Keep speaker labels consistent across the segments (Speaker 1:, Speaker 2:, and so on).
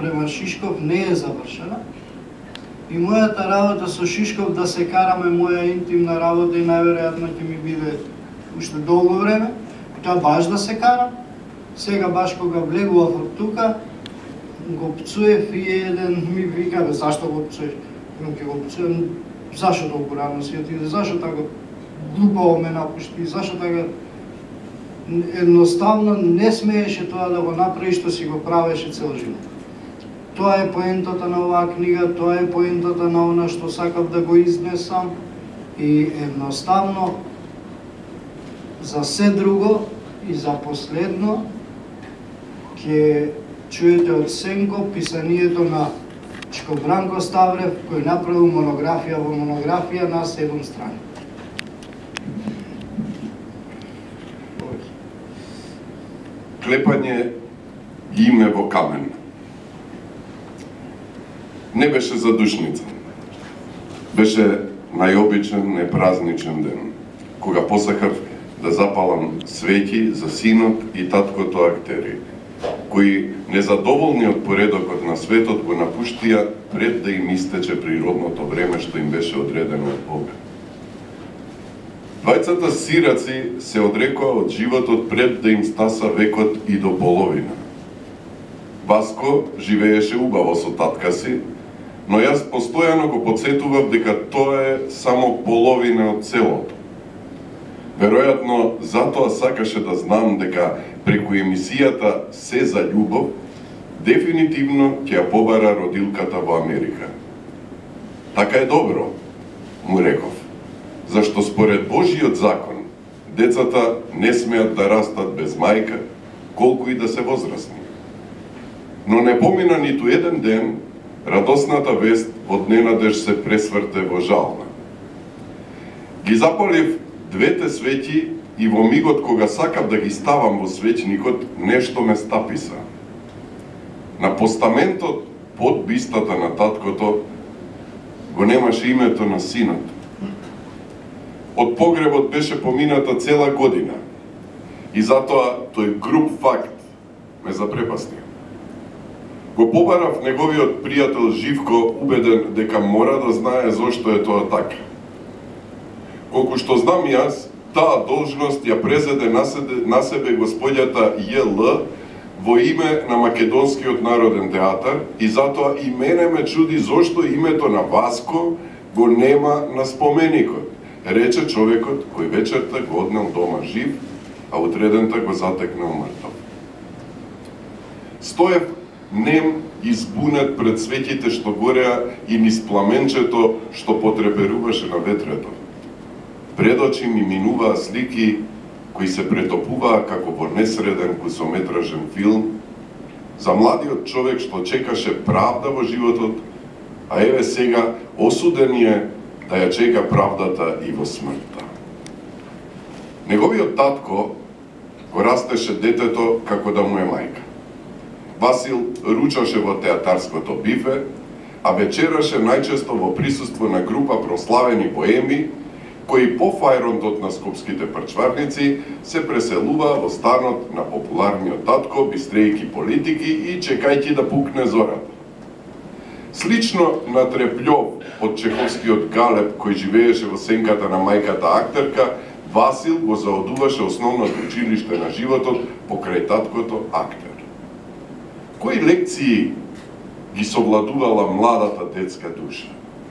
Speaker 1: Према Шишков не е завршена. И мојата работа со Шишков да се караме, моја интимна работа и најверојатно ќе ми биде уште долго време. Тоа баш да се карам. Сега баш кога влегував од тука, го пцуев и еден ми вика: "Бе, зашто го пцуеш?" Ќе го пцуем, зашто толку рано си отиде, зашто така глупаво ме напушти, зашто така едноставно не смееше тоа да го направи што си го правеше цел живот. Тоа е поентата на оваа книга, тоа е поентата на она што сакав да го изнесам и едноставно за се друго и за последно ќе чуете од Сенко писанието на Чко Бранко Ставрев, кој направил монографија во монографија на 7 страни.
Speaker 2: Клепање име во камен. Не беше задушница. Беше најобичен, непразничен ден, кога посакав да запалам свети за синот и таткото актери, кои незадоволни од поредокот на светот го напуштија пред да им истече природното време што им беше одредено од Бога. Двајцата сираци се одрекоа од животот пред да им стаса векот и до половина. Васко живееше убаво со татка си, но јас постојано го подсетував дека тоа е само половина од целото. Веројатно, затоа сакаше да знам дека преку емисијата "Се за љубов" дефинитивно ќе ја побара родилката во Америка. Така е добро, му реков, зашто според Божиот закон, децата не смеат да растат без мајка, колку и да се возрастни. Но не помина ниту еден ден, радосната вест од ненадеж се пресврте во жална. Ги запалив двете свети и во мигот кога сакав да ги ставам во свечникот, нешто ме стаписа. На постаментот под бистата на таткото го немаше името на синот. Од погребот беше помината цела година и затоа тој груб факт ме запрепасти. Го побарав неговиот пријател Живко, убеден дека мора да знае зошто е тоа така. Колку што знам јас, таа должност ја презеде на себе господјата Ј.Л. во име на Македонскиот народен театар и затоа и мене ме чуди зошто името на Васко го нема на споменикот, рече човекот кој вечерта го однел дома жив, а утредента го затекнал мртов. Стоев нем и збунет пред светите што гореа и низ пламенчето што потреперуваше на ветрето. Пред очи ми минуваа слики кои се претопуваа како во несреден кусометражен филм за младиот човек што чекаше правда во животот, а еве сега осуден е да ја чека правдата и во смртта. Неговиот татко го растеше детето како да му е мајка. Васил ручаше во театарското бифе, а вечераше најчесто во присуство на група прославени поеми, кои по фајронтот на скопските прчварници се преселуваа во станот на популарниот татко, бистрејки политики и чекајќи да пукне зората. Слично на Треплјов од чеховскиот Галеб, кој живееше во сенката на мајката актерка, Васил го заодуваше основното училиште на животот покрај таткото актер. Кои лекции ги совладувала младата детска душа?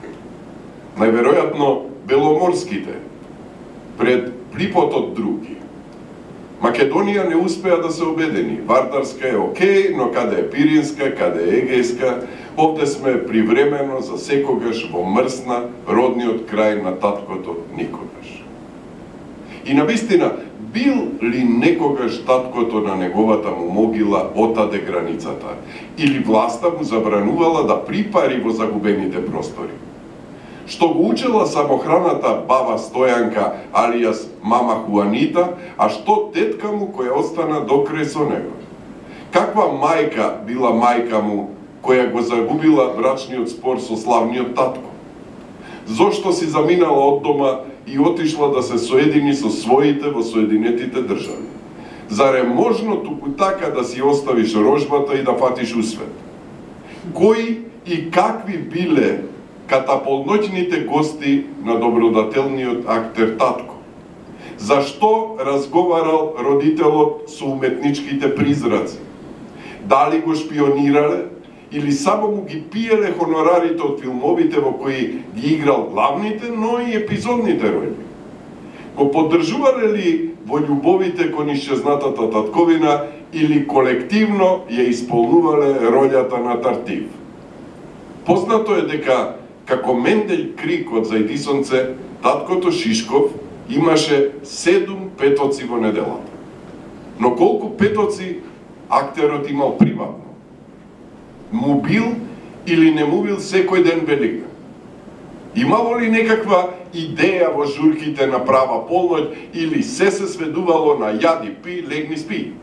Speaker 2: Најверојатно беломорските, пред плипот други. Македонија не успеа да се обедини. Вардарска е окей, но каде е Пиринска, каде е Егејска, овде сме привремено за секогаш во мрсна родниот крај на таткото никогаш. И навистина, бил ли некогаш таткото на неговата му могила отаде границата? Или власта му забранувала да припари во загубените простори? Што го учела самохраната баба Стојанка, алијас мама Хуанита, а што тетка му која остана докрај со него? Каква мајка била мајка му која го загубила брачниот спор со славниот татко? Зошто си заминала од дома и отишла да се соедини со своите во Соединетите држави? Зар е можно туку така да си оставиш рожбата и да фатиш усвет? Кои и какви биле катаполноќните гости на добродателниот актер татко? Зашто разговарал родителот со уметничките призраци? Дали го шпионирале или само му ги пиеле хонорарите од филмовите во кои ги играл главните, но и епизодните роли? Го поддржувале ли во љубовите кон исчезнатата татковина или колективно ја исполнувале рољата на Тартив? Познато е дека како Менделј Крик од Зајдисонце, таткото Шишков имаше 7 петоци во неделата. Но колку петоци актерот имал приватно? Му бил или не му бил секој ден Великден? Имало ли некаква идеја во журките на права полноќ или се сведувало на јади, пи, легни, спи?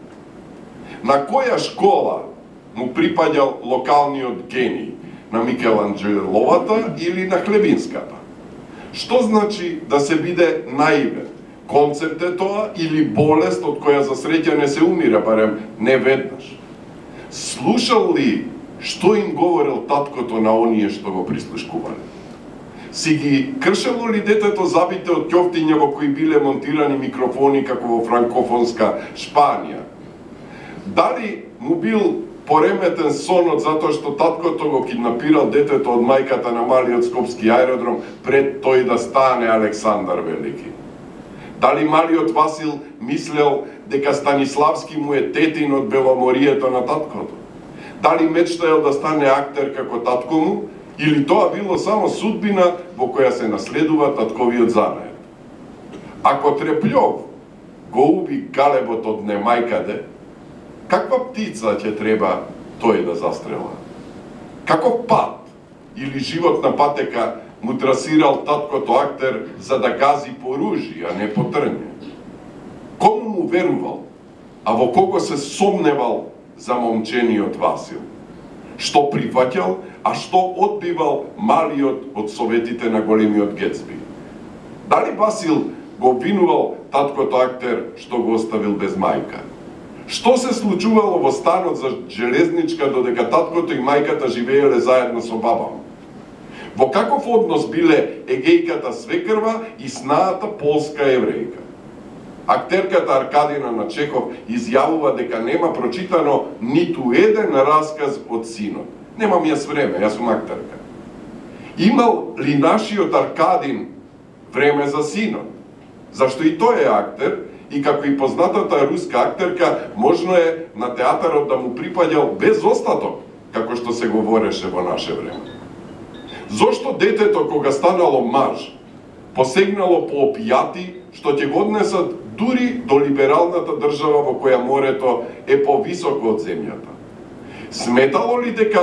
Speaker 2: На која школа му припаѓал локалниот гений? На Микеланџеловата или на Хлебинската? Што значи да се биде наивен? Концепт е тоа или болест од која за среќа не се умира, барем не веднаш? Слушал ли што им говорел таткото на оние што го прислушкувале? Си ги кршело ли детето забите од ќофтиња во кои биле монтирани микрофони како во франкофонска Шпанија? Дали му бил пореметен сонот затоа што таткото го киднапирал детето од мајката на малиот скопски аеродром пред тој да стане Александар Велики? Дали малиот Васил мислел дека Станиславски му е тетин од беломорието на таткото? Дали мечтаел да стане актер како татко му, или тоа било само судбина во која се наследува татковиот занает? Ако Треплјов го уби галебот од немајкаде, каква птица ќе треба тој да застрела? Каков пат или животна патека му трасирал таткото актер за да гази по ружи, а не по трње? Кому му верувал, а во кого се сомневал за момчениот Васил? Што прифаќал, а што одбивал малиот од советите на големиот Гетсби? Дали Васил го обвинувал таткото актер што го оставил без мајка? Што се случувало во станот за железничка додека таткото и мајката живееле заедно со баба му? Во каков однос биле егејката свекрва и снаата полска еврејка? Актерката Аркадина на Чехов изјавува дека нема прочитано ниту еден расказ од синот. Немам јас време, јас сум актерка. Имал ли нашиот Аркадин време за синот? Зашто и тој е актер, и како и познатата руска актерка, можно е на театарот да му припаѓал без остаток, како што се говореше во наше време. Зошто детето, кога станало маж, посегнало по опијати, што ќе го однесат дури до либералната држава во која морето е повисоко од земјата? Сметало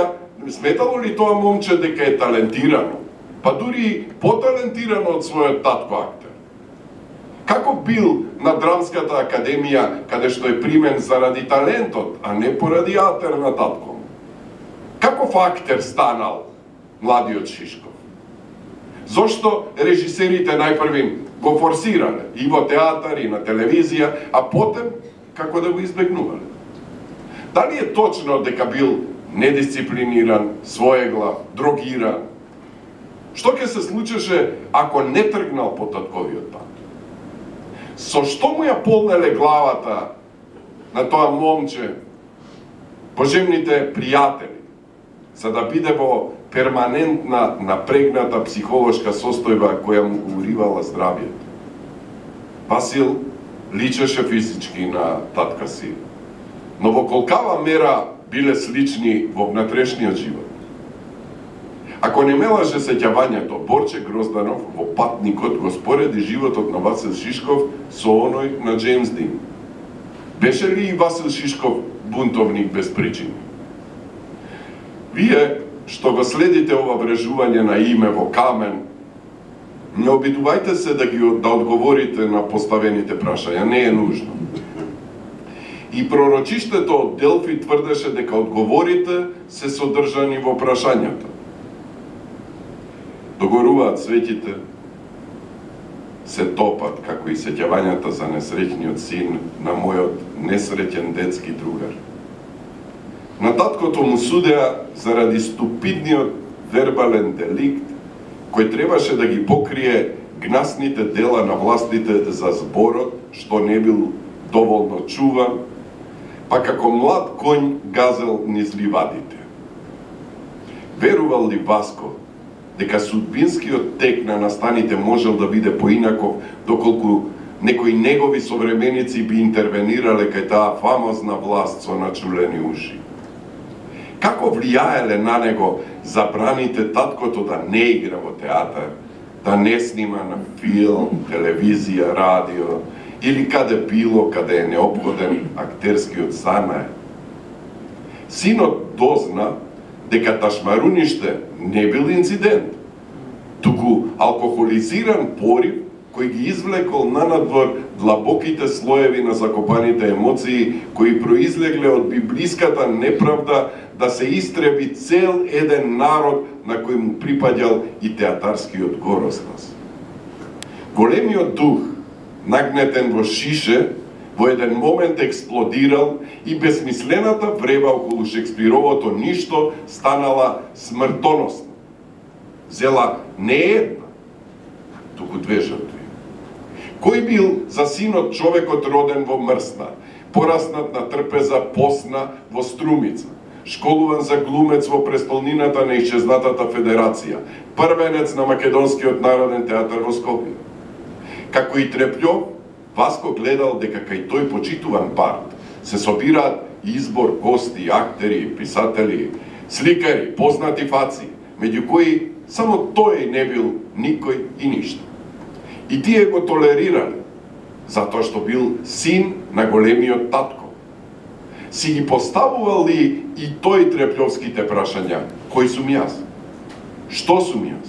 Speaker 2: ли тоа момче дека е талентирано, па дури поталентирано од својот татко актер? Како бил на Драмската академија, каде што е примен заради талентот, а не поради атер на татко? Каков актер станал младиот Шишков? Зошто режисерите најпрви го форсирале и во театар и на телевизија, а потем како да го избегнувале? Дали е точно дека бил недисциплиниран, своеглав, дрогиран? Што ќе се случеше ако не тргнал по татковиот пат? Со што му ја полнеле главата на тоа момче пожемните пријатели, за да биде во перманентна напрегната психолошка состојба која му го уривала здравието? Васил личеше физички на татка си, но во колкава мера биле слични во внатрешниот живот? Ако не ме лаже сеќавањето, Борче Грозданов во Патникот го спореди животот на Васил Шишков со оној на Джеймс Дин. Беше ли и Васил Шишков бунтовник без причини? Вие што го следите ова врежување на име во камен, не обидувајте се да одговорите на поставените прашања, не е нужно. И пророчиштето од Делфи тврдеше дека одговорите се содржани во прашањата. Догоруваат светите, се топат како и сеќавањата за несреќниот син на мојот несреќен детски другар. На таткото му судеа заради ступидниот вербален деликт, кој требаше да ги покрие гнасните дела на властите за зборот, што не бил доволно чуван, па како млад конј газел низ ливадите. Верувал ли Васко дека судбинскиот тек на настаните можел да биде поинаков, доколку некои негови современици би интервенирале кај таа фамозна власт со начулени уши? Како влијаеле на него забраните таткото да не игра во театар, да не снима на филм, телевизија, радио или каде било каде е неопходен актерскиот занај? Синот дозна дека ташмаруниште не бил инцидент, туку алкохолизиран порив кој ги извлекол нанадвор длабоките слоеви на закопаните емоции кои произлегле од библиската неправда да се истреби цел еден народ на кој му припаѓал и театарскиот горосклас. Големиот дух, нагнетен во шише, во еден момент експлодирал и безмислената врева околу Шекспировото ништо станала смртоносна. Зела не една, туку две жртви. Кој бил за синот човекот роден во Мрсна, пораснат на трпеза Посна во Струмица, школуван за глумец во престолнината на исчезнатата Федерација, првенец на Македонскиот народен театар во Скопје. Како и Треплјов, Васко гледал дека кај тој почитуван парт се собираат избор гости, актери, писатели, сликари, познати фаци, меѓу кои само тој не бил никој и ништо. И тие го толерирале, затоа што бил син на големиот татко. Си ги поставувал ли и тој Треплјовските прашања: кој сум јас? Што сум јас?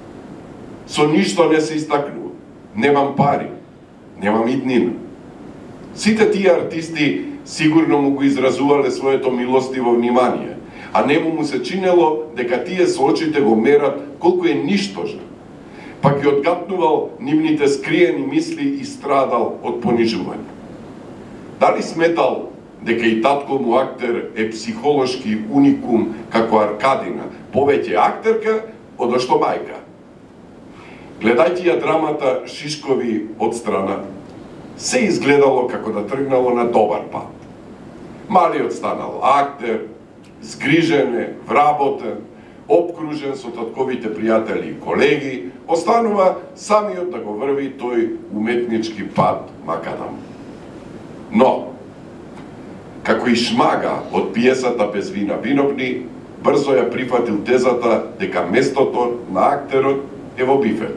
Speaker 2: Со ништо не се истакнува. Немам пари, немам иднина. Сите тие артисти сигурно му го изразувале своето милостиво внимание, а нему му се чинело дека тие со очите го мерат колку е ништожен, па ги одгатнувал нивните скриени мисли и страдал од понижување. Дали сметал дека и татко му актер е психолошки уникум како Аркадина, повеќе актерка од што мајка? Гледајќи ја драмата Шишкови од страна, се изгледало како да тргнало на добар пат. Малиот станал актер, згрижен е, вработен, обкружен со татковите пријатели и колеги, останува самиот да го врви тој уметнички пат макадам. Но, како и Шмага од пиесата Без вина виновни, брзо ја прифатил тезата дека местото на актерот е во бифет.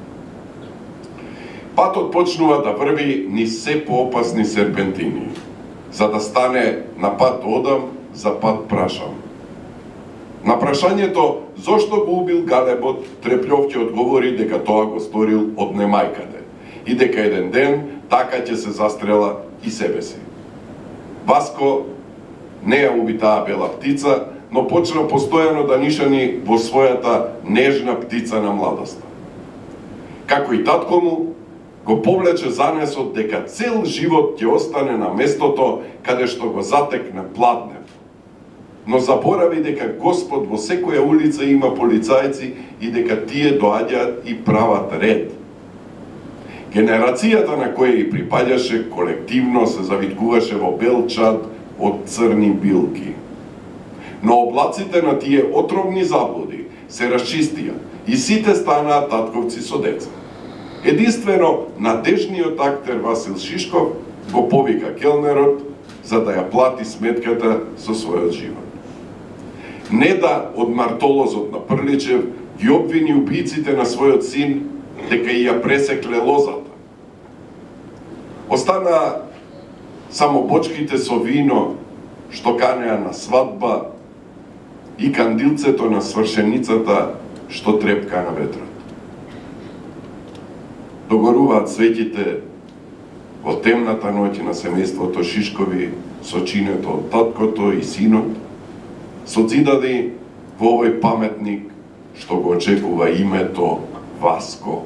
Speaker 2: Патот почнува да врви низ се поопасни серпентини, за да стане на пат одам, за пат прашам. На прашањето зошто го убил Галебот, Треплјов ќе одговори дека тоа го сторил од немајкаде и дека еден ден така ќе се застрела и себе си. Васко не ја уби таа бела птица, но почна постојано да нишани во својата нежна птица на младоста. Како и татко му, го повлече занесот дека цел живот ќе остане на местото каде што го затекна Пладнев. Но заборави дека Господ во секоја улица има полицајци и дека тие доаѓаат и прават ред. Генерацијата на која и припаѓаше колективно се завиткуваше во бел чад од црни билки. Но облаците на тие отровни заблуди се расчистија и сите станаа татковци со деца. Единствено, надежниот актер Васил Шишков го повика келнерот за да ја плати сметката со својот живот. Неда од мартолозот на Прличев ги обвини убиците на својот син дека и ја пресекле лозата. Остана само бочките со вино што канеа на свадба и кандилцето на свршеницата што трепка на ветрот. Догоруваат светите во темната ноќ на семејството Шишкови со чинето од таткото и синот, созидади во овој паметник што го очекува името Васко.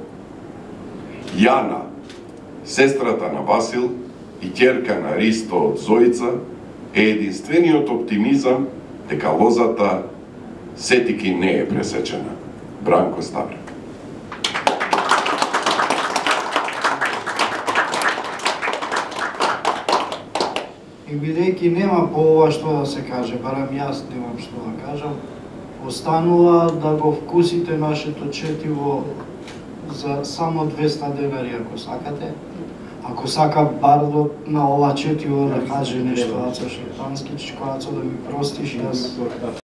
Speaker 2: Јана, сестрата на Васил и ќерка на Ристо од Зојца, е единствениот оптимизам дека лозата сетики не е пресечена. Бранко Ставре.
Speaker 1: И бидејќи нема по ова што да се каже, барем јас немам што да кажам, останува да го вкусите нашето четиво за само 200 денари ако сакате. Ако сака бардот на ова четиво да каже нешто Ацо Шептански, Чичко Ацо да ми простиш, јас